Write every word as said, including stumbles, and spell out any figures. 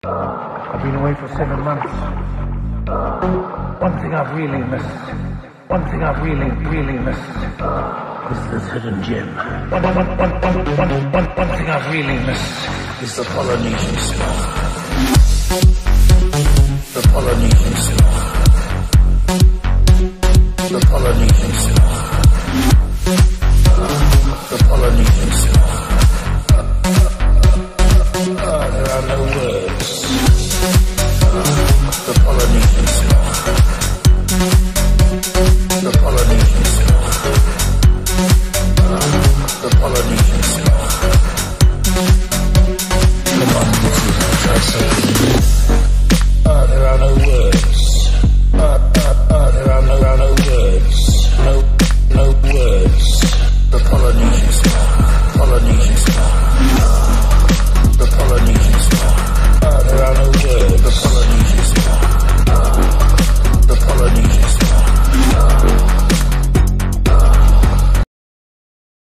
I've been away for seven months. One thing I've really missed. One thing I've really, really missed is this hidden gem. One, one, one, one, one, one, one thing I've really missed is the Polynesian smell.